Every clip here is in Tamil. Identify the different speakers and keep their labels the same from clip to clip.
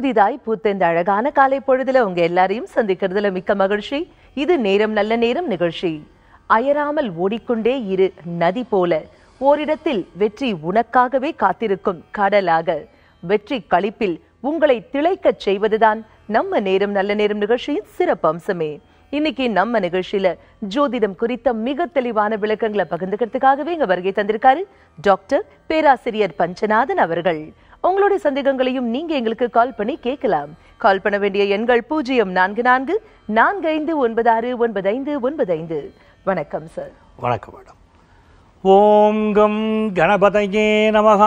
Speaker 1: புதிதாய் பூத்த இந்த அழகான காலை பொழுதுல உங்க எல்லாரையும் சந்திக்கிறதுல மிக்க மகிழ்ச்சி. இது நேரம் நல்ல நேரம் நிகழ்ச்சி. அயராமல் ஓடிக்கொண்டே இரு நதி போல, ஓரிடத்தில் வெற்றி உனக்காகவே காத்திருக்கும் கடலாக, வெற்றி களிப்பில் உங்களை திளைக்கச் செய்வதுதான் நம்ம நேரம் நல்ல நேரம் நிகழ்ச்சியின் சிறப்பு அம்சமே. இன்னைக்கு நம்ம நிகழ்ச்சியில ஜோதிடம் குறித்த மிக தெளிவான விளக்கங்களை பகிர்ந்துக்கிறதுக்காகவே இங்க வருகை தந்திருக்காரு டாக்டர் பேராசிரியர் பஞ்சநாதன் அவர்கள். உங்களுடைய சந்தேகங்களையும் நீங்க எங்களுக்கு கால் பண்ணி கேட்கலாம். கால் பண்ண வேண்டிய எண்கள் 044445969595. வணக்கம் சார்.
Speaker 2: வணக்கம் மேடம். ஓம் கம் கணபதயே நமஹ.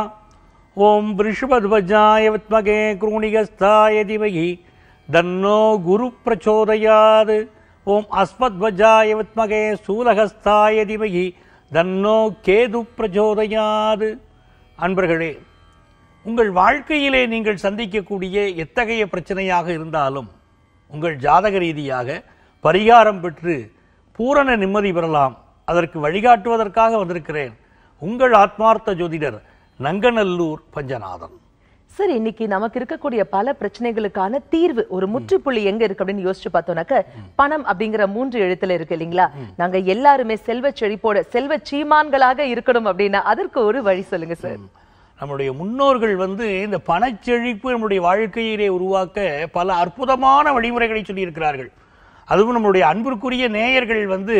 Speaker 2: ஓம் விருஷபத்வஜாய வித்மகே க்ரூணிகஸ்தாய தீமஹி தன்னோ குரு பிரச்சோதயாத். ஓம் அஸ்மத்வஜாய வித்மகே சூலஹஸ்தாய தீமஹி தன்னோ கேது பிரச்சோதயாத். அன்பர்களே, உங்கள் வாழ்க்கையிலே நீங்கள் சந்திக்கக்கூடிய எத்தகைய பிரச்சனையாக இருந்தாலும் உங்கள் ஜாதக ரீதியாக பரிகாரம் பெற்று பூரண நிம்மதி பெறலாம். அதற்கு வழிகாட்டுவதற்காக வந்திருக்கிறேன் உங்கள் ஆத்மார்த்த ஜோதிடர் நங்கநல்லூர் பஞ்சநாதன்.
Speaker 1: சார், இன்னைக்கு நமக்கு இருக்கக்கூடிய பல பிரச்சனைகளுக்கான தீர்வு, ஒரு முற்றுப்புள்ளி எங்க இருக்கு அப்படின்னு யோசிச்சு பார்த்தோம்னாக்க, பணம் அப்படிங்கிற 3 எழுத்துல இருக்கு இல்லைங்களா? நாங்க எல்லாருமே செல்வ செழிப்போட செல்வ சீமான்களாக இருக்கணும் அப்படின்னா அதற்கு ஒரு வழி சொல்லுங்க சார்.
Speaker 2: நம்முடைய முன்னோர்கள் இந்த பணச்செழிப்பு நம்முடைய வாழ்க்கையிலே உருவாக்க பல அற்புதமான வழிமுறைகளை சொல்லியிருக்கிறார்கள். அதுவும் நம்மளுடைய அன்பிற்குரிய நேயர்கள்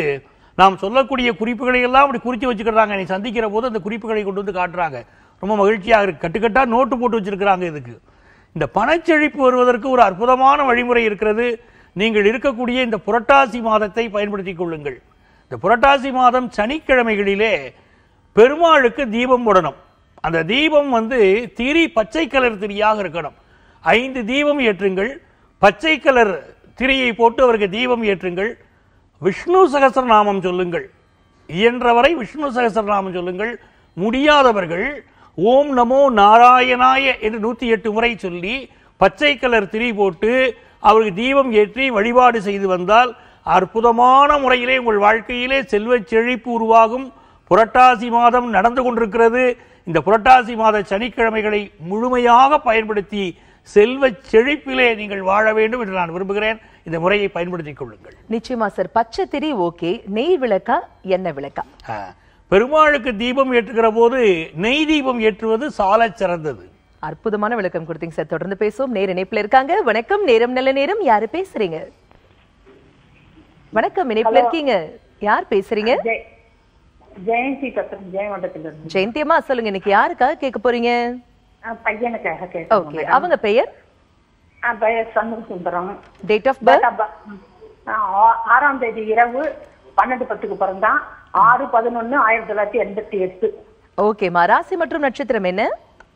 Speaker 2: நாம் சொல்லக்கூடிய குறிப்புகளை எல்லாம் அப்படி குறித்து வச்சுக்கிறாங்க. நீ சந்திக்கிற போது அந்த குறிப்புகளை கொண்டு வந்து காட்டுறாங்க. ரொம்ப மகிழ்ச்சியாக இருக்கு. கட்டுக்கட்டா நோட்டு போட்டு வச்சிருக்கிறாங்க. இதுக்கு இந்த பணச்செழிப்பு வருவதற்கு ஒரு அற்புதமான வழிமுறை இருக்கிறது. நீங்கள் இருக்கக்கூடிய இந்த புரட்டாசி மாதத்தை பயன்படுத்திக் கொள்ளுங்கள். இந்த புரட்டாசி மாதம் சனிக்கிழமைகளிலே பெருமாளுக்கு தீபம் போடணும். அந்த தீபம் திரி பச்சை கலர் திரியாக இருக்கணும். 5 தீபம் ஏற்றுங்கள். பச்சை கலர் திரியை போட்டு அவருக்கு தீபம் ஏற்றுங்கள். விஷ்ணு சகஸ்ரநாமம் சொல்லுங்கள். இயன்றவரை விஷ்ணு சகஸ்ரநாமம் சொல்லுங்கள். முடியாதவர்கள் ஓம் நமோ நாராயணாய என்று 108 முறை சொல்லி பச்சை கலர் திரி போட்டு அவருக்கு தீபம் ஏற்றி வழிபாடு செய்து வந்தால் அற்புதமான முறையிலே உங்கள் வாழ்க்கையிலே செல்வ செழிப்பு உருவாகும். புரட்டாசி மாதம் நடந்து கொண்டிருக்கிறது. இந்த புரட்டாசி மாத சனிக்கிழமைகளை முழுமையாக பயன்படுத்தி செல்வ செழிப்பிலே நீங்கள் வாழ வேண்டும் என்று நான் விரும்புகிறேன். இந்த முறையை பயன்படுத்திக் கொள்ளுங்கள்.
Speaker 1: நிச்சயமா சார். பச்சை திரி ஓகே, நெய் விளக்கா எண்ணெய் விளக்கா?
Speaker 2: பெருமாளுக்கு தீபம் ஏற்றுகிற போது நெய் தீபம் ஏற்றுவது சால சிறந்தது.
Speaker 1: அற்புதமான விளக்கம் கொடுத்தீங்க சார். தொடர்ந்து பேசுவோம். நேர இணைப்புல இருக்காங்க. வணக்கம், நேரம் நல்ல நேரம். யாரு பேசுறீங்க? வணக்கம், இணைப்புல இருக்கீங்க. யார் பேசுறீங்க?
Speaker 3: ஜெயந்தி பேசுறேன், ஜெயமண்டத்துல.
Speaker 1: ஜெயந்தி அம்மா சொல்லுங்க, இன்னைக்கு யாருக்காக கேட்க போறீங்க?
Speaker 3: பையனுக்காக கேட்க.
Speaker 1: ஓகே, அவங்க பெயர்?
Speaker 3: பெயர் Shanmuga Sundaram.
Speaker 1: Date of birth?
Speaker 3: 6ஆம் தேதி இரவு 12:10 பிறந்தான். 6/11/1988.
Speaker 1: ஓகேமா. ராசி மற்றும் நட்சத்திரம் என்ன?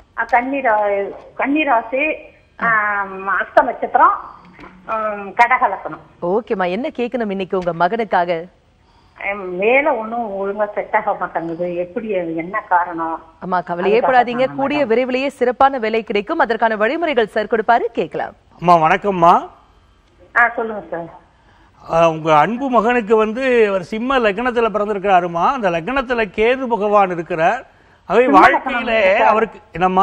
Speaker 3: கன்னிராசி, அஸ்த நட்சத்திரம், கடகலக்கணம்.
Speaker 1: ஓகேமா. என்ன கேட்கணும் இன்னைக்கு உங்க மகனுக்காக?
Speaker 3: மேல ஒன்னும் ஒழுங்கா செட் ஆக மாட்டேங்குது. எப்படி, என்ன காரணம்?
Speaker 1: அம்மா கவலையே படாதீங்க. கூடிய விரைவிலேயே சிறப்பான வேலை கிடைக்கும். அதற்கான வழிமுறைகள் சார் கொடுப்பாரு, கேட்கலாம்.
Speaker 2: அம்மா வணக்கம்மா.
Speaker 3: சொல்லுங்க சார்.
Speaker 2: உங்க அன்பு மகனுக்கு அவர் சிம்ம லக்னத்துல பிறந்திருக்கிறாருமா. அந்த லக்னத்துல கேது பகவான் இருக்கிறார். அவை வாழ்க்கையில அவருக்கு என்னம்மா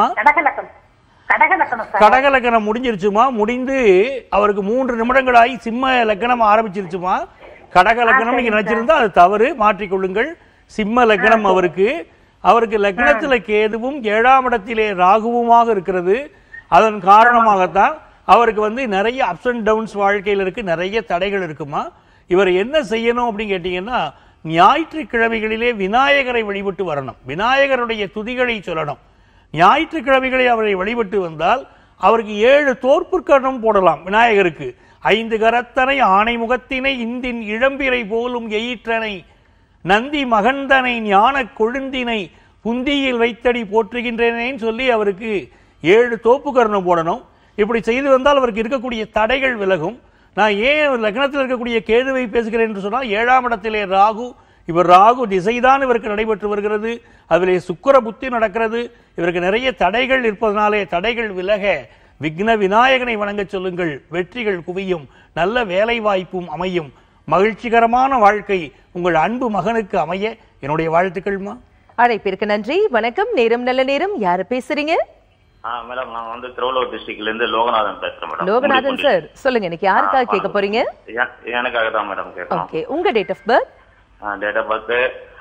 Speaker 2: கடகலக்கணம் முடிஞ்சிருச்சுமா. முடிந்து அவருக்கு 3 நிமிடங்களாகி சிம்ம லக்னம் ஆரம்பிச்சிருச்சுமா. கடகலக்கணம் நீங்க நினைச்சிருந்தா அது தவறு, மாற்றிக்கொள்ளுங்கள். சிம்ம லக்னம் அவருக்கு லக்னத்துல கேதுவும் 7ஆம் இடத்திலே ராகுவுமாக இருக்கிறது. அதன் காரணமாகத்தான் அவருக்கு நிறைய அப்ஸ் அண்ட் டவுன்ஸ் வாழ்க்கையில் இருக்கு, நிறைய தடைகள் இருக்குமா. இவர் என்ன செய்யணும் அப்படின்னு கேட்டீங்கன்னா, ஞாயிற்றுக்கிழமைகளிலே விநாயகரை வழிபட்டு வரணும். விநாயகருடைய துதிகளை சொல்லணும். ஞாயிற்றுக்கிழமைகளை அவரை வழிபட்டு வந்தால் அவருக்கு 7 தோற்புக்கரணம் போடலாம் விநாயகருக்கு. 5 கரத்தனை ஆணை முகத்தினை இந்தின் இளம்பிரை போலும் எயிற்றனை நந்தி மகந்தனை ஞான கொழுந்தினை புந்தியில் வைத்தடி போற்றுகின்றேனேன்னு சொல்லி அவருக்கு 7 தோப்புக்கரணம் போடணும். இப்படி செய்து வந்தால் அவருக்கு இருக்கக்கூடிய தடைகள் விலகும். நான் ஏன் லக்னத்தில் இருக்கக்கூடிய கேதுவை பேசுகிறேன் என்று சொன்னால், 7ஆம் இடத்திலே ராகு. இவர் ராகு திசைதான் இவருக்கு நடைபெற்று வருகிறது. அதிலே சுக்கிர புத்தி நடக்கிறது. இவருக்கு நிறைய தடைகள் இருப்பதனாலே தடைகள் விலக விக்ன விநாயகனை வணங்க சொல்லுங்கள். வெற்றிகள் குவியும், நல்ல வேலை வாய்ப்பும் அமையும். மகிழ்ச்சிகரமான வாழ்க்கை உங்கள் அன்பு மகனுக்கு அமைய என்னுடைய வாழ்த்துக்கள்மா.
Speaker 1: அழைப்பிற்கு நன்றி. வணக்கம், நேரம் நல்ல நேரம். யாரு பேசுறீங்க?
Speaker 4: மேடம் நான் வந்து திருவள்ளூர் டிஸ்ட்ரிக்ட்ல இருந்து லோகநாதன் பேசுறேன் மேடம்.
Speaker 1: லோகநாதன் சார் சொல்லுங்க, இன்னைக்கு யாருக்காக கேட்க போறீங்க?
Speaker 4: எனக்காக தான் மேடம் கேட்கணும்.
Speaker 1: ஓகே, உங்க date of birth?
Speaker 4: Date of birth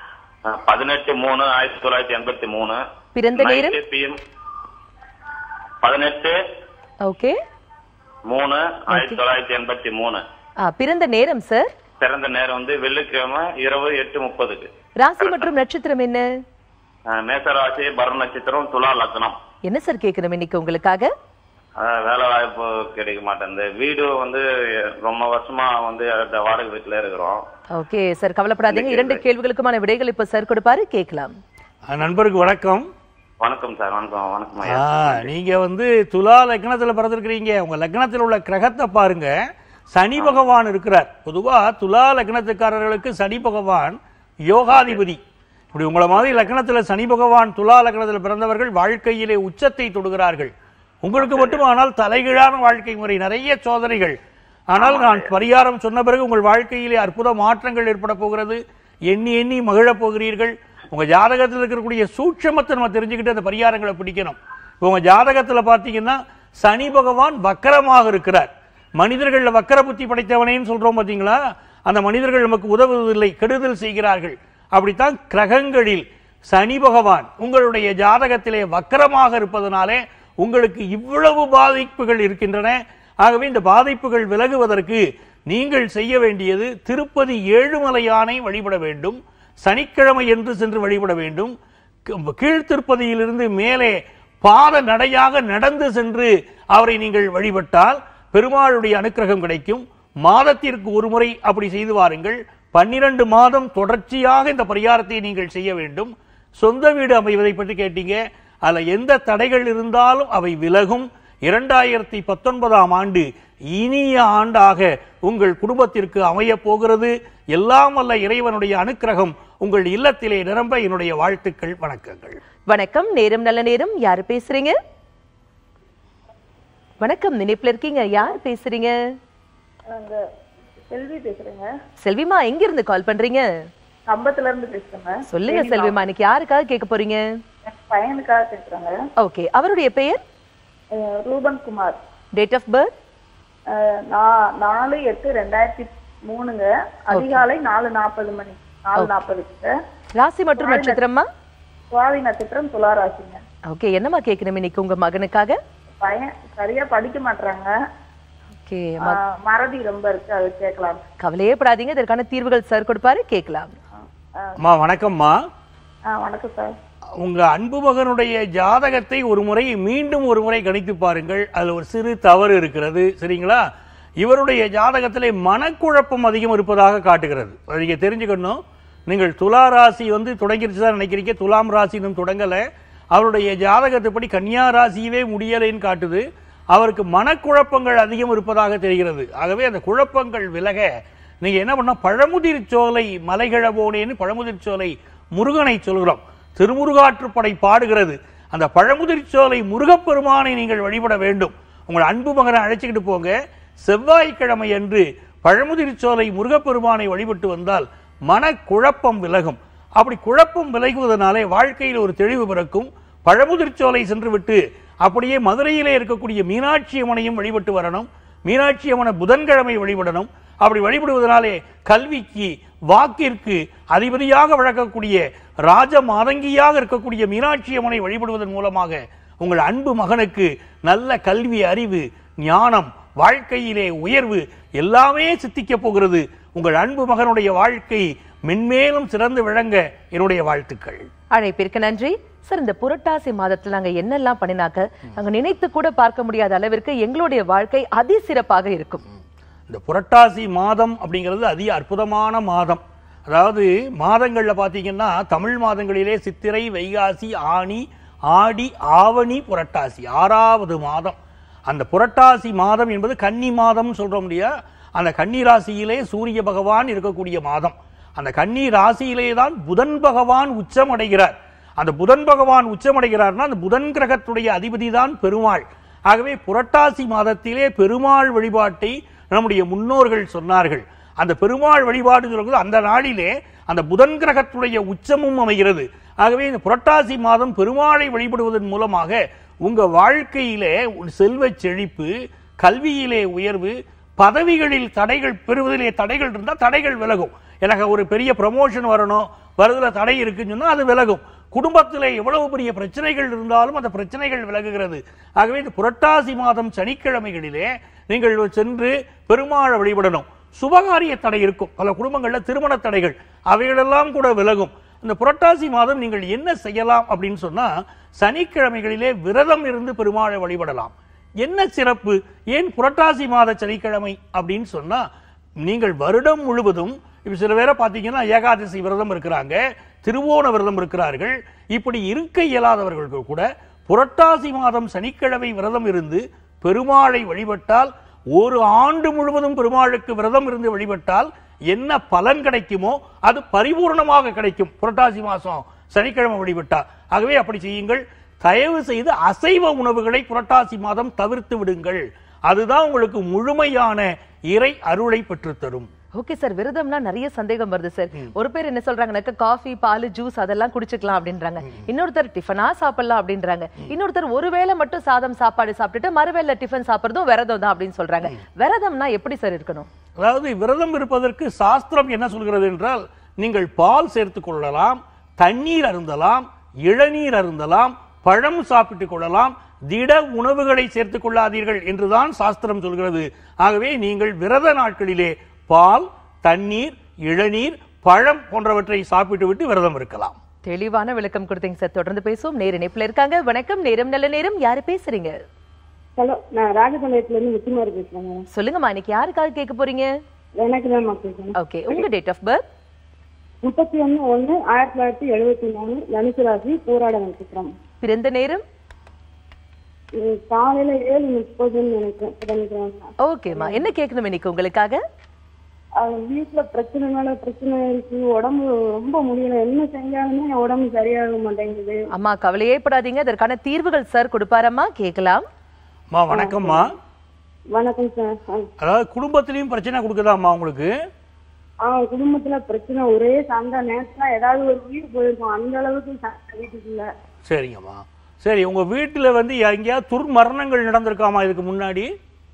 Speaker 4: 18/3/1983.
Speaker 1: பிறந்த நேரம்?
Speaker 4: PM 18
Speaker 1: okay
Speaker 4: 3/1983.
Speaker 1: பிறந்த நேரம் சார்?
Speaker 4: பிறந்த நேரம் வந்து வெள்ளிக்கிழமை இரவு 8:30.
Speaker 1: ராசி மற்றும் நட்சத்திரம் என்ன?
Speaker 4: மேச ராசி, பரண நட்சத்திரம், துலா லக்னம்.
Speaker 1: என்ன சார் கேட்கணும் இன்னைக்கு உங்களுக்காக?
Speaker 4: வேலை வாய்ப்பு கிடைக்க மாட்டேங்குது. வீடு வந்து ரொம்ப வருஷமா வந்து வாடகை வீட்டுல இருக்கிறோம்.
Speaker 1: ஓகே சார், கவலைப்படாதீங்க. 2 கேள்விகளுக்குமான விடைகள் இப்ப சார் கொடுப்பாரு, கேட்கலாம்.
Speaker 2: நண்பருக்கு வணக்கம்.
Speaker 4: வணக்கம் சார். வணக்கம். வணக்கம்.
Speaker 2: நீங்க வந்து துலா லக்னத்துல பிறந்திருக்கிறீங்க. உங்க லக்னத்தில் உள்ள கிரகத்தை பாருங்க. சனி பகவான் இருக்கிறார். பொதுவா துலா லக்னத்துக்காரர்களுக்கு சனி பகவான் யோகாதிபதி. இப்படி உங்களை மாதிரி லக்னத்துல சனி பகவான் துலா லக்னத்தில் பிறந்தவர்கள் வாழ்க்கையிலே உச்சத்தை தொடுகிறார்கள். உங்களுக்கு மட்டுமானால் தலைகீழான வாழ்க்கை முறை, நிறைய சோதனைகள். ஆனால் நான் பரிகாரம் சொன்ன பிறகு உங்கள் வாழ்க்கையிலே அற்புத மாற்றங்கள் ஏற்பட போகிறது. எண்ணி எண்ணி மகிழப் போகிறீர்கள். உங்க ஜாதகத்தில் இருக்கக்கூடிய சூட்சமத்தை நம்ம தெரிஞ்சுக்கிட்டு அந்த பரிகாரங்களை பிடிக்கணும். உங்க ஜாதகத்துல பாத்தீங்கன்னா சனி பகவான் வக்கரமாக இருக்கிறார். மனிதர்கள் வக்கர புத்தி படைத்தவனேன்னு சொல்றோம் பாத்தீங்களா, அந்த மனிதர்கள் நமக்கு உதவுவதில்லை, கெடுதல் செய்கிறார்கள். அப்படித்தான் கிரகங்களில் சனி பகவான் உங்களுடைய ஜாதகத்திலே வக்கரமாக இருப்பதனாலே உங்களுக்கு இவ்வளவு பாதிப்புகள் இருக்கின்றன. ஆகவே இந்த பாதிப்புகள் விலகுவதற்கு நீங்கள் செய்ய வேண்டியது திருப்பதி ஏழுமலையானை வழிபட வேண்டும். சனிக்கிழமை என்று சென்று வழிபட வேண்டும். கீழ்த்திருப்பதியிலிருந்து மேலே பாத நடையாக நடந்து சென்று அவரை நீங்கள் வழிபட்டால் பெருமாளுடைய அனுக்கிரகம் கிடைக்கும். மாதத்திற்கு ஒரு முறை அப்படி செய்து வாருங்கள். 12 மாதம் தொடர்ச்சியாக இந்த பரிகாரத்தை நீங்கள் செய்ய வேண்டும். சொந்த வீடு அமைவதை பற்றி கேட்டீங்க. அதுல எந்த தடைகள் இருந்தாலும் அவை விலகும். 2019ஆம் ஆண்டு இனிய ஆண்டாக உங்கள் குடும்பத்திற்கு அமைய போகிறது. எல்லாம் வல்ல இறைவனுடைய அனுக்கிரகம் உங்கள் இல்லத்திலே நிரம்ப என்னுடைய வாழ்த்துக்கள், வணக்கங்கள்.
Speaker 1: வணக்கம். நேரம் நல்ல நேரம். யாரு பேசுறீங்க? வணக்கம், நினைப்புல இருக்கீங்க. யார் பேசுறீங்க?
Speaker 5: செல்வி பேசுறேங்க.
Speaker 1: செல்விமா, எங்க இருந்து கால் பண்றீங்க?
Speaker 5: கம்பத்துல இருந்து பேசுறேங்க.
Speaker 1: சொல்லுங்க செல்விமா, இன்னைக்கு யாருக்காக கேட்க போறீங்க?
Speaker 5: பையனுக்காக பேசுறாங்க.
Speaker 1: ஓகே, அவருடைய பெயர்?
Speaker 5: Ruban Kumar.
Speaker 1: Date of birth?
Speaker 5: 4/8/2003ங்க. அதிகாலை 4:40 மணி. 4:40க்கு.
Speaker 1: ராசி மற்றும் நட்சத்திரமா?
Speaker 5: சுவாதி நட்சத்திரம், துலா ராசிங்க.
Speaker 1: ஓகே, என்னமா கேட்கணும் இன்னைக்கு உங்க மகனுக்காக?
Speaker 5: பையன் சரியா படிக்க மாட்டாங்க.
Speaker 1: ஓகே,
Speaker 5: மறதி ரொம்ப இருக்கு, அது கேட்கலாம்.
Speaker 1: கவலையே படாதீங்க, இதற்கான தீர்வுகள் சார் கொடுப்பாரு, கேட்கலாம்.
Speaker 2: அம்மா வணக்கம்மா.
Speaker 5: வணக்கம் சார்.
Speaker 2: உங்க அன்பு மகனுடைய ஜாதகத்தை மீண்டும் ஒரு முறை கணித்து பாருங்கள். அதுல ஒரு சிறு தவறு இருக்கிறது, சரிங்களா? இவருடைய ஜாதகத்திலே மனக்குழப்பம் அதிகம் இருப்பதாக காட்டுகிறது. நீங்க தெரிஞ்சுக்கணும். நீங்கள் துலா ராசி தொடங்கிருச்சு தான் நினைக்கிறீங்க. துலாம் ராசி இன்னும் தொடங்கல. அவருடைய ஜாதகத்தைப்படி கன்னியா ராசியவே முடியலைன்னு காட்டுது. அவருக்கு மனக்குழப்பங்கள் அதிகம் இருப்பதாக தெரிகிறது. ஆகவே அந்த குழப்பங்கள் விலக நீங்க என்ன பண்ண, பழமுதிர் சோலை மலைகிழவோனேன்னு பழமுதிர் சோலை முருகனை சொல்கிறோம். திருமுருகாற்றுப்படை பாடுகிறது. அந்த பழமுதிர் சோலை முருகப்பெருமானை நீங்கள் வழிபட வேண்டும். உங்கள் அன்பு மகனை அழைச்சிக்கிட்டு போங்க. செவ்வாய்க்கிழமை அன்று பழமுதிர் சோலை முருகப்பெருமானை வழிபட்டு வந்தால் மனக்குழப்பம் விலகும். அப்படி குழப்பம் விலகுவதனாலே வாழ்க்கையில் ஒரு தெளிவு பிறக்கும். பழமுதிர் சோலை சென்று விட்டு அப்படியே மதுரையிலே இருக்கக்கூடிய மீனாட்சி அம்மனையும் வழிபட்டு வரணும். மீனாட்சி அம்மனை புதன்கிழமை வழிபடணும். அப்படி வழிபடுவதனாலே கல்விக்கு, வாக்கிற்கு அதிபதியாக வழங்கக்கூடிய ராஜ மாதங்கியாக இருக்கக்கூடிய மீனாட்சி அம்மனை வழிபடுவதன் மூலமாக உங்கள் அன்பு மகனுக்கு நல்ல கல்வி, அறிவு, ஞானம், வாழ்க்கையிலே உயர்வு எல்லாமே சித்திக்க போகிறது. உங்கள் அன்பு மகனுடைய வாழ்க்கை மென்மேலும் சிறந்து விளங்க என்னுடைய வாழ்த்துக்கள்.
Speaker 1: அழைப்பிற்கு நன்றி சார். இந்த புரட்டாசி மாதத்துல நாங்க என்னெல்லாம் பண்ணினாக்க நாங்க நினைத்து கூட பார்க்க முடியாத அளவிற்கு எங்களுடைய வாழ்க்கை அதிசிறப்பாக இருக்கும்.
Speaker 2: இந்த புரட்டாசி மாதம் அப்படிங்கிறது அதி அற்புதமான மாதம். அதாவது மாதங்கள்ல பாத்தீங்கன்னா தமிழ் மாதங்களிலே சித்திரை, வைகாசி, ஆனி, ஆடி, ஆவணி, புரட்டாசி 6வது மாதம். அந்த புரட்டாசி மாதம் என்பது கன்னி மாதம் சொல்றோம் இல்லையா? அந்த கன்னி ராசியிலே சூரிய பகவான் இருக்கக்கூடிய மாதம். அந்த கன்னி ராசியிலே தான் புதன் பகவான் உச்சம் அடைகிறார். அந்த புதன் பகவான் உச்சமடைகிறார்னா அந்த புதன் கிரகத்துடைய அதிபதி தான் பெருமாள். ஆகவே புரட்டாசி மாதத்திலே பெருமாள் வழிபாட்டை நம்முடைய முன்னோர்கள் சொன்னார்கள். அந்த பெருமாள் வழிபாடு சொல்றது அந்த நாளிலே அந்த புதன் கிரகத்துடைய உச்சமும் அமைகிறது. ஆகவே இந்த புரட்டாசி மாதம் பெருமாளை வழிபடுவதன் மூலமாக உங்க வாழ்க்கையிலே செல்வ செழிப்பு, கல்வியிலே உயர்வு, பதவிகளில் தடைகள் பெறுவதிலே தடைகள் இருந்தால் தடைகள் விலகும். எனக்கு ஒரு பெரிய ப்ரமோஷன் வரணும், வருதுல தடை இருக்குன்னு சொன்னா அது விலகும். குடும்பத்திலே எவ்வளவு பெரிய பிரச்சனைகள் இருந்தாலும் அந்த பிரச்சனைகள் விலகுகிறது. ஆகவே இந்த புரட்டாசி மாதம் சனிக்கிழமைகளிலே நீங்கள் சென்று பெருமாளை வழிபடணும். சுபகாரிய தடை இருக்கும், பல குடும்பங்கள்ல திருமண தடைகள், அவைகளெல்லாம் கூட விலகும். இந்த புரட்டாசி மாதம் நீங்கள் என்ன செய்யலாம் அப்படின்னு சொன்னா, சனிக்கிழமைகளிலே விரதம் இருந்து பெருமாளை வழிபடலாம். என்ன சிறப்பு? ஏன் புரட்டாசி மாத சனிக்கிழமை அப்படின்னு சொன்னா, நீங்கள் வருடம் முழுவதும் இப்ப சில பேரை பார்த்தீங்கன்னா ஏகாதசி விரதம் இருக்கிறாங்க, திருவோண விரதம் இருக்கிறார்கள். இப்படி இருக்க இயலாதவர்களுக்கு கூட புரட்டாசி மாதம் சனிக்கிழமை விரதம் இருந்து பெருமாளை வழிபட்டால், ஒரு ஆண்டு முழுவதும் பெருமாளுக்கு விரதம் இருந்து வழிபட்டால் என்ன பலன் கிடைக்குமோ அது பரிபூர்ணமாக கிடைக்கும் புரட்டாசி மாசம் சனிக்கிழமை வழிபட்டா. ஆகவே அப்படி செய்யுங்கள். தயவு செய்து அசைவ உணவுகளை புரட்டாசி மாதம் தவிர்த்து விடுங்கள். அதுதான் உங்களுக்கு முழுமையான இறை அருளை பெற்றுத்தரும்.
Speaker 1: ஓகே சார், விரதம்னா நிறைய சந்தேகம் வருது சார். ஒரு பேர் என்ன சொல்றாங்கன்னாக்க காஃபி, பால், ஜூஸ் அதெல்லாம் குடிச்சுக்கலாம் அப்படின்றாங்க. இன்னொருத்தர் டிஃபனா சாப்பிடலாம் அப்படின்றாங்க. இன்னொருத்தர் ஒருவேளை மட்டும் சாதம் சாப்பாடு சாப்பிட்டுட்டு மறுவேளை டிஃபன் சாப்பிடுறதும் விரதம் தான் அப்படின்னு சொல்றாங்க. விரதம்னா எப்படி சார் இருக்கணும்?
Speaker 2: அதாவது விரதம் இருப்பதற்கு சாஸ்திரம் என்ன சொல்கிறது என்றால், நீங்கள் பால் சேர்த்துக் கொள்ளலாம், தண்ணீர் அருந்தலாம், இளநீர் அருந்தலாம், பழம் சாப்பிட்டுக் கொள்ளலாம், திட உணவுகளை சேர்த்துக் கொள்ளாதீர்கள் என்றுதான் சாஸ்திரம் சொல்கிறது. ஆகவே நீங்கள் விரத நாட்களிலே பால், தண்ணீர், இளநீர், பழம் போன்றவற்றை சாப்பிட்டு விட்டு விரதம் இருக்கலாம்.
Speaker 1: தெளிவான விளக்கம் கொடுத்தீங்க சார். தொடர்ந்து பேசுவோம். நேர இணைப்புல இருக்காங்க. வணக்கம், நேரம் நல்ல நேரம். யாரு பேசுறீங்க?
Speaker 5: ஹலோ, நான் ராஜபாளையத்துல இருந்து முத்துமாரி பேசுறேங்க.
Speaker 1: சொல்லுங்கம்மா, இன்னைக்கு யாருக்காக கேட்க போறீங்க?
Speaker 5: எனக்கு தான் பேசுறேன்.
Speaker 1: ஓகே, உங்க டேட் ஆஃப் பர்த்?
Speaker 5: 31/1/1973, தனுசு ராசி, போராட நட்சத்திரம்.
Speaker 1: பிறந்த நேரம்?
Speaker 5: காலையில 7:30 நினைக்கிறேன்.
Speaker 1: ஓகேம்மா, என்ன கேட்கணும் இன்னைக்கு உங்களுக்காக?
Speaker 5: வீட்டுல பிரச்சனை இருக்கு, உடம்பு ரொம்ப முடியல, என்ன செஞ்சாலுமே உடம்பு சரியாக மாட்டேங்குது.
Speaker 1: அம்மா கவலையே படாதீங்க, அதற்கான தீர்வுகள் சார் கொடுப்பாரம்மா, கேட்கலாம்.
Speaker 2: வணக்கம்மா.
Speaker 5: வணக்கம் சார்.
Speaker 2: அதாவது குடும்பத்திலையும் பிரச்சனை கொடுக்குதாம்மா உங்களுக்கு?
Speaker 5: குடும்பத்துல பிரச்சனை, ஒரே சண்டை. நேரத்துல ஏதாவது ஒரு உயிர் போயிருக்கும், அந்த அளவுக்கு சண்டை வீட்டுக்குள்ள.
Speaker 2: சரிங்கம்மா, சரி. உங்க வீட்டுல எங்கேயாவது துர்மரணங்கள் நடந்திருக்காமா இதுக்கு முன்னாடி?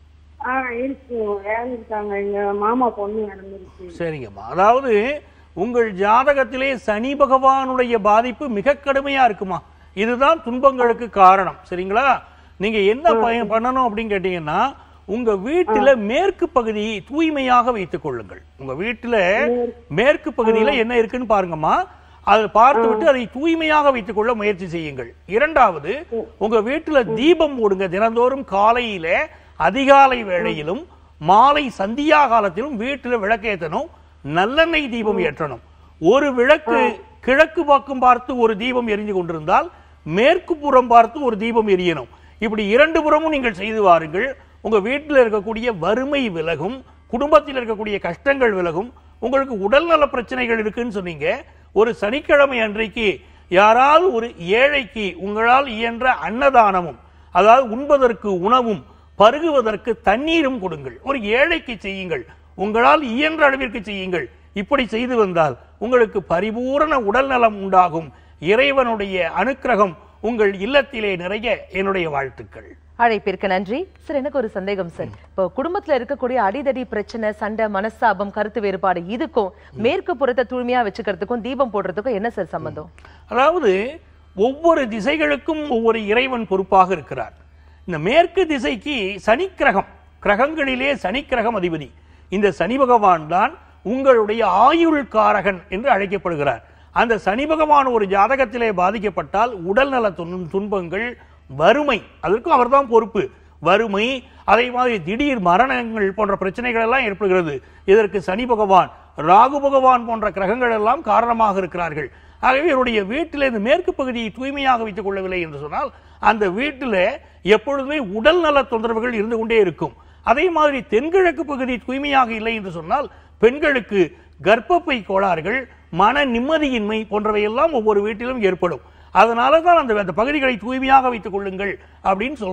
Speaker 5: இருக்கு, இறந்துட்டாங்க. எங்க மாமா பொண்ணு இறந்துருச்சு.
Speaker 2: சரிங்கம்மா, அதாவது உங்கள் ஜாதகத்திலே சனி பகவானுடைய பாதிப்பு மிக கடுமையா இருக்குமா, இதுதான் துன்பங்களுக்கு காரணம். சரிங்களா? நீங்க என்ன பண்ணணும் அப்படின்னு கேட்டீங்கன்னா, உங்க வீட்டுல மேற்கு பகுதியை தூய்மையாக வைத்துக் கொள்ளுங்கள். உங்க வீட்டுல மேற்கு பகுதியில என்ன இருக்குன்னு பாருங்கம்மா, அதை பார்த்து விட்டு அதை தூய்மையாக வைத்துக் கொள்ள முயற்சி செய்யுங்கள். இரண்டாவது, உங்க வீட்டுல தீபம் போடுங்க. தினந்தோறும் காலையில அதிகாலை வேளையிலும் மாலை சந்தியா காலத்திலும் வீட்டுல விளக்கேற்றணும், நல்லெண்ணெய் தீபம் ஏற்றணும். ஒரு விளக்கு கிழக்கு பக்கம் பார்த்து ஒரு தீபம் எரிஞ்சு கொண்டிருந்தால் மேற்கு புறம் பார்த்து ஒரு தீபம் எரியணும். இப்படி இரண்டு புறமும் நீங்கள் செய்து வாருங்கள். உங்க வீட்டில் இருக்கக்கூடிய வறுமை விலகும், குடும்பத்தில் இருக்கக்கூடிய கஷ்டங்கள் விலகும். உங்களுக்கு உடல்நல பிரச்சனைகள் இருக்குன்னு சொன்னீங்க. ஒரு சனிக்கிழமை அன்றைக்கு யாராவது ஒரு ஏழைக்கு உங்களால் இயன்ற அன்னதானமும், அதாவது உண்பதற்கு உணவும் பருகுவதற்கு தண்ணீரும் கொடுங்கள். ஒரு ஏழைக்கு செய்யுங்கள், உங்களால் இயன்ற அளவிற்கு செய்யுங்கள். இப்படி செய்து வந்தால் உங்களுக்கு பரிபூரண உடல் நலம் உண்டாகும். இறைவனுடைய அனுக்கிரகம் உங்கள் இல்லத்திலே நிறைய என்னுடைய வாழ்த்துக்கள்.
Speaker 1: அழைப்பிற்கு நன்றி சார். எனக்கு ஒரு சந்தேகம் சார். இப்போ குடும்பத்துல இருக்கக்கூடிய அடிதடி பிரச்சனை, சண்டை, மனஸ்தாபம், கருத்து வேறுபாடு, இதுக்கும் மேற்கு புறத்தை தூய்மையா வச்சுக்கிறதுக்கும் தீபம் போடுறதுக்கும் என்ன சார் சம்பந்தம்?
Speaker 2: அதாவது ஒவ்வொரு திசைகளுக்கும் ஒவ்வொரு இறைவன் பொறுப்பாக இருக்கிறார். இந்த மேற்கு திசைக்கு சனி கிரகம், கிரகங்களிலே சனி கிரகம் அதிபதி. இந்த சனி பகவான் தான் உங்களுடைய ஆயுள் காரகன் என்று அழைக்கப்படுகிறார். அந்த சனி பகவான் ஒரு ஜாதகத்திலே பாதிக்கப்பட்டால் உடல்நல துன்பங்கள், வறுமை, அதற்கும் அவர்தான் பொறுப்பு. வறுமை, அதே மாதிரி திடீர் மரணங்கள் போன்ற பிரச்சனைகள் எல்லாம் ஏற்படுகிறது. இதற்கு சனி பகவான், ராகு பகவான் போன்ற கிரகங்கள் எல்லாம் காரணமாக இருக்கிறார்கள். ஆகவே இவருடைய வீட்டில் இந்த மேற்கு பகுதியை தூய்மையாக வைத்துக் கொள்ளவில்லை என்று சொன்னால் அந்த வீட்டில் எப்பொழுதுமே உடல் நல தொந்தரவுகள் இருந்து கொண்டே இருக்கும். அதே மாதிரி தென்கிழக்கு பகுதி தூய்மையாக இல்லை என்று சொன்னால் பெண்களுக்கு கர்ப்பப்பை கோளாறுகள், மன நிம்மதியின்மை போன்றவையெல்லாம் ஒவ்வொரு வீட்டிலும் ஏற்படும். அதனால தான் அந்த பகுதிகளை தூய்மையாக வைத்துக் கொள்ளுங்கள் அப்படின்னு சொல்றோம்.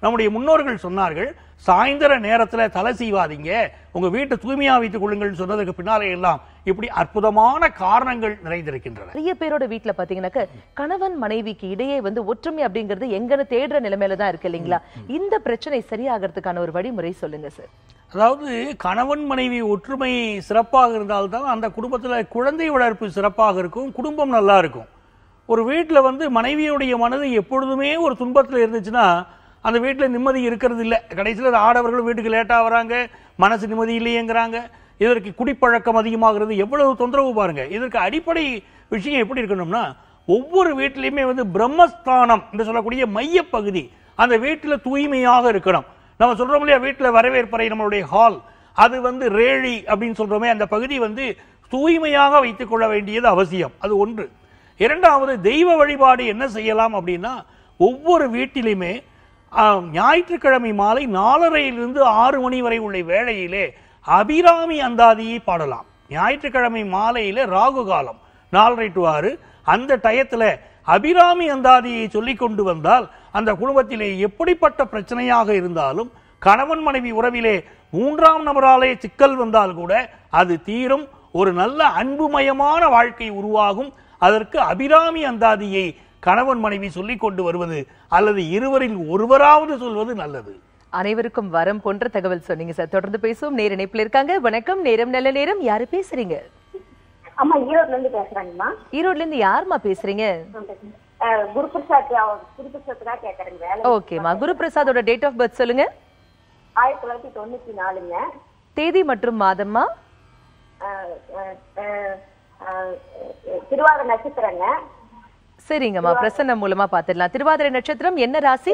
Speaker 2: நம்முடைய முன்னோர்கள் சொன்னார்கள், சாயந்தர நேரத்துல தலை சீவாதீங்க, உங்க வீட்டை தூய்மையா வைத்துக் கொள்ளுங்கள் சொன்னதுக்கு பின்னாலே எல்லாம் இப்படி அற்புதமான காரணங்கள் நிறைந்திருக்கின்றன.
Speaker 1: நிறைய பேரோட வீட்டுல பாத்தீங்கன்னாக்க கணவன் மனைவிக்கு இடையே ஒற்றுமை அப்படிங்கிறது எங்கன்னு தேடுற நிலைமையில தான் இருக்கு இல்லைங்களா? இந்த பிரச்சனை சரியாகிறதுக்கான ஒரு வழிமுறை சொல்லுங்க சார்.
Speaker 2: அதாவது கணவன் மனைவி ஒற்றுமை சிறப்பாக இருந்தால்தான் அந்த குடும்பத்துல குழந்தை வளர்ப்பு சிறப்பாக இருக்கும், குடும்பம் நல்லா இருக்கும். ஒரு வீட்டுல மனைவியுடைய மனது எப்பொழுதுமே ஒரு துன்பத்துல இருந்துச்சுன்னா அந்த வீட்டுல நிம்மதி இருக்கிறது இல்லை. கடைசியில் ஆடவர்களும் வீட்டுக்கு லேட்டா வராங்க, மனசு நிம்மதி இல்லையேங்கிறாங்க. இதற்கு குடிப்பழக்கம் அதிகமாகிறது, எவ்வளவு தொந்தரவு பாருங்க. இதற்கு அடிப்படை விஷயம் எப்படி இருக்கணும்னா, ஒவ்வொரு வீட்டிலையுமே பிரம்மஸ்தானம் என்று சொல்லக்கூடிய மையப்பகுதி அந்த வீட்டுல தூய்மையாக இருக்கணும். நம்ம சொல்றோம் இல்லையா, வீட்டுல வரவேற்பறை நம்மளுடைய ஹால், அது ரேழி அப்படின்னு சொல்றோமே, அந்த பகுதி தூய்மையாக வைத்துக் கொள்ள வேண்டியது அவசியம். அது ஒன்று. இரண்டாவது, தெய்வ வழிபாடு என்ன செய்யலாம் அப்படின்னா, ஒவ்வொரு வீட்டிலுமே ஞாயிற்றுக்கிழமை மாலை 4:30 to 6 மணி வரை உள்ள வேளையிலே அபிராமி அந்தாதியை பாடலாம். ஞாயிற்றுக்கிழமை மாலையில ராகு காலம் 4:30 to 6, அந்த டயத்துல அபிராமி அந்தாதியை சொல்லிக் கொண்டு வந்தால் அந்த குடும்பத்திலே எப்படிப்பட்ட பிரச்சனையாக இருந்தாலும், கணவன் மனைவி உறவிலே 3ஆம் நபராலே சிக்கல் வந்தால் கூட அது தீரும். ஒரு நல்ல அன்புமயமான வாழ்க்கை உருவாகும். அதற்கு அபிராமி அந்தாதியை கணவன் மனைவி சொல்லிக் கொண்டு வருவது அல்லது இருவரில் ஒருவராவது சொல்வது நல்லது.
Speaker 1: அனைவருக்கும் வரம் போன்ற தகவல் சொன்னீங்க சார். தொடர்ந்து பேசுவோம். நேர இணைப்பில் இருக்காங்க. வணக்கம், நேரம் நல்ல நேரம். யாரு பேசுறீங்க?
Speaker 6: அம்மா ஈரோட்ல இருந்து பேசுறாங்கம்மா.
Speaker 1: ஈரோட்ல இருந்து யாருமா பேசுறீங்க?
Speaker 6: குருபிரசாத் தான் கேக்குறேங்க.
Speaker 1: ஓகேமா, குருபிரசாதோட டேட் ஆஃப் பர்த் சொல்லுங்க.
Speaker 6: 1994ங்க.
Speaker 1: தேதி மற்றும் மாதம்மா?
Speaker 6: திருவாதிரை நட்சத்திரங்க.
Speaker 1: சரிங்கம்மா, பிரசன்னம் மூலமா பாத்துடலாம். திருவாதிரை நட்சத்திரம் என்ன ராசி?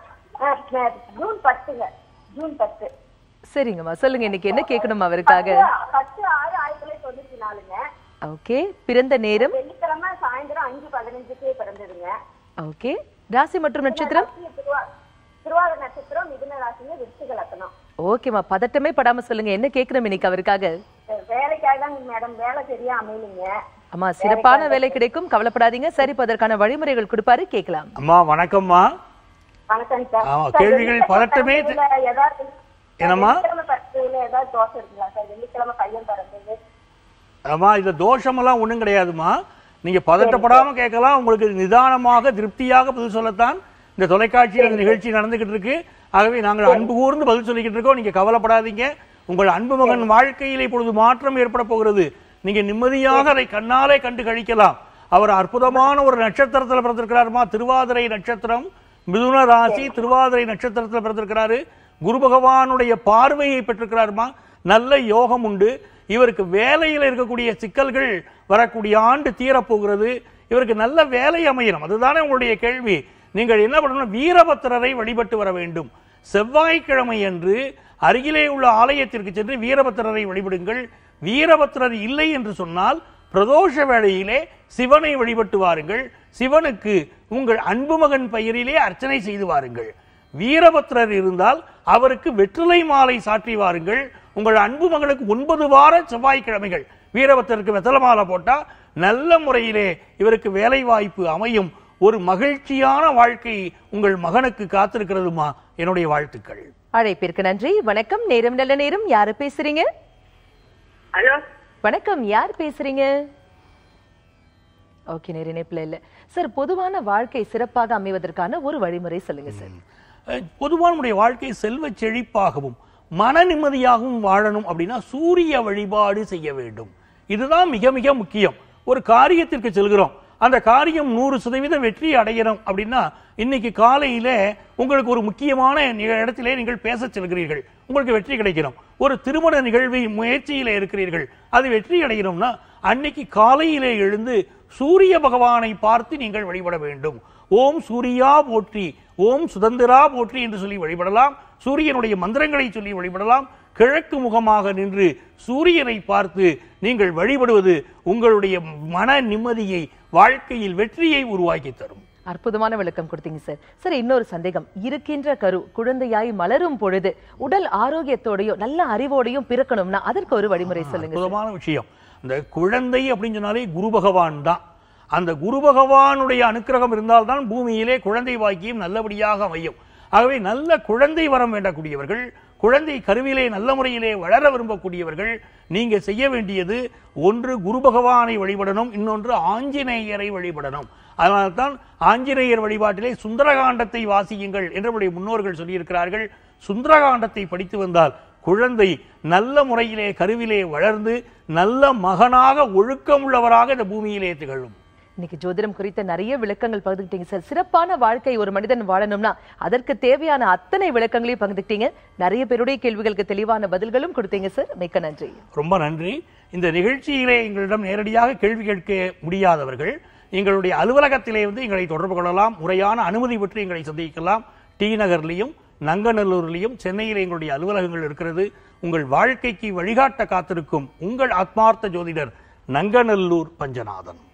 Speaker 6: ஜூன் 10ங்க. ஜூன் 10.
Speaker 1: சரிங்கம்மா, சொல்லுங்க இன்னைக்கு என்ன கேட்கணும் அவருக்காக?
Speaker 6: 10/6/1994ங்க.
Speaker 1: ஓகே. பிறந்த நேரம்?
Speaker 6: வெள்ளிக்கிழமை சாயந்தரம் 5:15க்கு பிறந்ததுங்க.
Speaker 1: ஓகே. ராசி மற்றும் நட்சத்திரம்?
Speaker 6: திருவாதிரை நட்சத்திரம், மிதுன ராசிங்க, விருச்சிக லக்னம்.
Speaker 1: ஓகேமா, பதட்டமே படாம சொல்லுங்க என்ன கேட்கணும் இன்னைக்கு அவருக்காக?
Speaker 6: வேலைக்காக தான் மேடம், வேலை சரியா அமையலைங்க.
Speaker 1: அம்மா, சிறப்பான வேலை கிடைக்கும், கவலைப்படாதீங்க. சரி, அதற்கான வழிமுறைகள் கொடுப்பாரு, கேட்கலாம்.
Speaker 2: அம்மா வணக்கம்மா.
Speaker 6: வணக்கம் சார்.
Speaker 2: கேள்விகள் பதட்டமே என்னம்மா?
Speaker 6: ஏதாவது தோசை இருக்குங்களா சார்? வெள்ளிக்கிழமை பையன் பிறந்தது.
Speaker 2: அம்மா, இந்த தோஷமெல்லாம் ஒண்ணும் கிடையாதுமா. நீங்க பதட்டப்படாம கேட்கலாம். உங்களுக்கு நிதானமாக திருப்தியாக பதில் சொல்லத்தான் இந்த தொலைக்காட்சியில் இந்த நிகழ்ச்சி நடந்துகிட்டு இருக்கு. ஆகவே நாங்கள் அன்பு கூர்ந்து பதில் சொல்லிக்கிட்டு இருக்கோம். நீங்க கவலைப்படாதீங்க. உங்கள் அன்பு மகன் வாழ்க்கையில் இப்பொழுது மாற்றம் ஏற்பட போகிறது. நீங்க நிம்மதியாக அதை கண்ணாலே கண்டு கழிக்கலாம். அவர் அற்புதமான ஒரு நட்சத்திரத்தில் பிறந்திருக்கிறாருமா. திருவாதிரை நட்சத்திரம், மிதுன ராசி, திருவாதிரை நட்சத்திரத்தில் பிறந்திருக்கிறாரு. குரு பகவானுடைய பார்வையை பெற்றிருக்கிறாருமா. நல்ல யோகம் உண்டு. இவருக்கு வேலையில் இருக்கக்கூடிய சிக்கல்கள் வரக்கூடிய ஆண்டு தீரப்போகிறது. இவருக்கு நல்ல வேலை அமையணும். அதுதானே உங்களுடைய கேள்வி. நீங்கள் என்ன பண்ணணும்? வீரபத்திரரை வழிபட்டு வர வேண்டும். செவ்வாய்க்கிழமை அன்று அருகிலே உள்ள ஆலயத்திற்கு சென்று வீரபத்திரரை வழிபடுங்கள். வீரபத்திரர் இல்லை என்று சொன்னால் பிரதோஷ வேளையிலே சிவனை வழிபட்டு வாருங்கள். சிவனுக்கு உங்கள் அன்பு மகன் பெயரிலே அர்ச்சனை செய்து வாருங்கள். வீரபத்திரர் இருந்தால் அவருக்கு வெற்றிலை மாலை சாற்றி வாருங்கள். உங்கள் அன்பு மகளுக்கு 9 வார செவ்வாய்க்கிழமைகள் வீரபத்திரருக்கு வெத்தலை மாலை போட்டா நல்ல முறையிலே இவருக்கு வேலை வாய்ப்பு அமையும். ஒரு மகிழ்ச்சியான வாழ்க்கை உங்கள் மகனுக்கு காத்திருக்கிறதுமா. என்னுடைய வாழ்த்துக்கள்.
Speaker 1: அழைப்பிற்கு நன்றி. வணக்கம், நேரம் நல்ல நேரம். யாரு பேசுறீங்க?
Speaker 6: ஹலோ,
Speaker 1: வணக்கம், யார் பேசுறீங்க? ஓகே, நேர இணைப்புல இல்ல சார். பொதுவான வாழ்க்கை சிறப்பாக அமைவதற்கான ஒரு வழிமுறை சொல்லுங்க சார்.
Speaker 2: பொதுவான வாழ்க்கை செல்வ செழிப்பாகவும் மன நிம்மதியாகவும் வாழணும் அப்படின்னா சூரிய வழிபாடு செய்ய வேண்டும். இதுதான் மிக மிக முக்கியம். ஒரு காரியத்திற்கு செல்கிறோம், அந்த காரியம் 100% வெற்றி அடையணும் அப்படின்னா இன்னைக்கு காலையில உங்களுக்கு ஒரு முக்கியமான இடத்திலே நீங்கள் பேச செல்கிறீர்கள், உங்களுக்கு வெற்றி கிடைக்கணும். ஒரு திருமண நிகழ்வை முயற்சியில இருக்கிறீர்கள், அது வெற்றி அடையணும்னா அன்னைக்கு காலையிலே எழுந்து சூரிய பகவானை பார்த்து நீங்கள் வழிபட வேண்டும். ஓம் சூர்யா போற்றி, ஓம் சுதந்திரா போற்றி என்று சொல்லி வழிபடலாம். சூரியனுடைய மந்திரங்களை சொல்லி வழிபடலாம். கிழக்கு முகமாக நின்று சூரியனை பார்த்து நீங்கள் வழிபடுவது உங்களுடைய மன நிம்மதியை, வாழ்க்கையில் வெற்றியை உருவாக்கி தரும்.
Speaker 1: அற்புதமான விளக்கம் கொடுத்தீங்க சார். சரி, இன்னொரு சந்தேகம். இருக்கின்ற கரு குழந்தையாய் மலரும் பொழுது உடல் ஆரோக்கியத்தோடையும் நல்ல அறிவோடையும் பிறக்கணும்னா அதற்கு ஒரு வழிமுறை சொல்லுங்க.
Speaker 2: அற்புதமான விஷயம். இந்த குழந்தை அப்படின்னு சொன்னாலே குரு பகவான் தான். அந்த குரு பகவானுடைய அனுக்கிரகம் இருந்தால்தான் பூமியிலே குழந்தை பாக்கியம் நல்லபடியாக அமையும். ஆகவே நல்ல குழந்தை வரம் வேண்டக்கூடியவர்கள், குழந்தை கருவிலே நல்ல முறையிலே வளர விரும்பக்கூடியவர்கள் நீங்க செய்ய வேண்டியது ஒன்று குரு பகவானை வழிபடணும், இன்னொன்று ஆஞ்சநேயரை வழிபடணும். அதனால்தான் ஆஞ்சநேயர் வழிபாட்டிலே சுந்தரகாண்டத்தை வாசியுங்கள் என்று நம்முடைய முன்னோர்கள் சொல்லியிருக்கிறார்கள். சுந்தரகாண்டத்தை படித்து வந்தால் குழந்தை நல்ல முறையிலே கருவிலே வளர்ந்து நல்ல மகனாக ஒழுக்கமுள்ளவராக இந்த பூமியிலே திகழும்.
Speaker 1: இன்னைக்கு ஜோதிடம் குறித்த நிறைய விளக்கங்கள் பகிர்ந்துக்கிட்டீங்க சார். சிறப்பான வாழ்க்கை ஒரு மனிதன் வாழணும்னா அதற்கு தேவையான அத்தனை விளக்கங்களையும் பகிர்ந்துக்கிட்டீங்க. நிறைய பேருடைய கேள்விகளுக்கு தெளிவான பதில்களும் கொடுத்தீங்க சார். மிக்க நன்றி.
Speaker 2: ரொம்ப நன்றி. இந்த நிகழ்ச்சியிலே எங்களிடம் நேரடியாக கேள்வி கேட்க முடியாதவர்கள் எங்களுடைய அலுவலகத்திலே வந்து எங்களை தொடர்பு கொள்ளலாம். முறையான அனுமதி பெற்று எங்களை சந்திக்கலாம். டி நகர்லையும் நங்கநல்லூர்லையும் சென்னையில் எங்களுடைய அலுவலகங்கள் இருக்கிறது. உங்கள் வாழ்க்கைக்கு வழிகாட்ட காத்திருக்கும் உங்கள் ஆத்மார்த்த ஜோதிடர் நங்கநல்லூர் பஞ்சநாதன்.